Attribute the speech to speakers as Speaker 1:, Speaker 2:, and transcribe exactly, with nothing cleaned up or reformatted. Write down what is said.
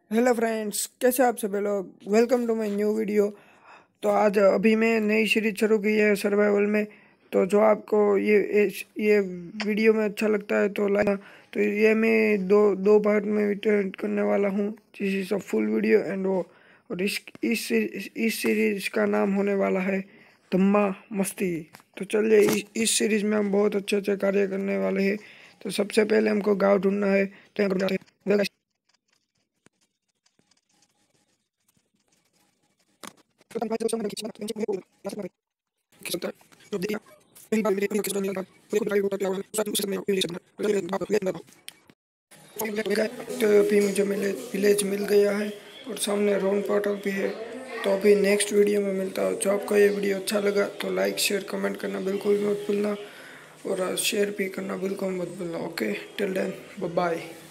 Speaker 1: Hello friends, कैसे आप सभी लोग। Welcome to my new video. तो आज अभी मैं नई सीरीज शुरू की है सर्वाइवल में। तो जो आपको ये इस- ये वीडियो में अच्छा लगता है तो लाइक। तो ये मैं दो दो पार्ट में वितरित करने वाला हूँ। This is a full video and वो और इस इस इस सीरीज का नाम होने वाला है धम्मा मस्ती। तो चलिए इस इस सीरीज में हम बहुत अच्छे अच्छे कार्य करने वाले हैं। तो सबसे पहले हमको गाँव ढूंढना है। तो यहाँ पर जाते हैं। तो अभी मुझे मिले विलेज मिल गया है और सामने रोन पोर्टल भी है। तो अभी नेक्स्ट वीडियो में मिलता हूँ। जो आपको ये वीडियो अच्छा लगा तो लाइक शेयर कमेंट करना बिल्कुल मत भूलना और शेयर भी करना बिल्कुल मत भूलना। Okay, till then bye bye.